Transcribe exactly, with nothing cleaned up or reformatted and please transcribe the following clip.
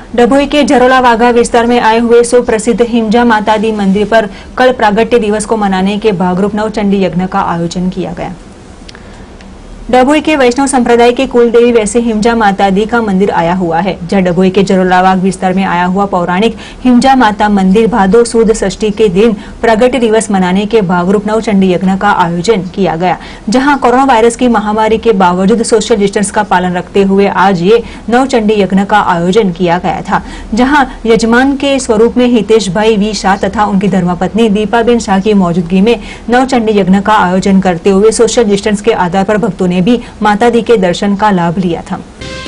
डभोई के झरोला वाघा विस्तार में आए हुए सुप्रसिद्ध हिमजा माता दी मंदिर पर कल प्रागट्य दिवस को मनाने के भागरूप नवचंडी यज्ञ का आयोजन किया गया। डभोई के वैष्णव संप्रदाय के कुलदेवी वैसे हिमजा माता दी का मंदिर आया हुआ है, जहां डभोई के झरोलावाग विस्तार में आया हुआ पौराणिक हिमजा माता मंदिर भादो सुद षष्ठी के दिन प्रागट्य दिवस मनाने के भागरूप नवचंडी यज्ञ का आयोजन किया गया, जहां कोरोना वायरस की महामारी के बावजूद सोशल डिस्टेंस का पालन रखते हुए आज ये नवचंडी यज्ञ का आयोजन किया गया था, जहां यजमान के स्वरूप में हितेश भाई वी शाह तथा उनकी धर्मपत्नी दीपाबेन शाह की मौजूदगी में नवचंडी यज्ञ का आयोजन करते हुए सोशल डिस्टेंस के आधार पर भक्तों ने भी माता दी के दर्शन का लाभ लिया था।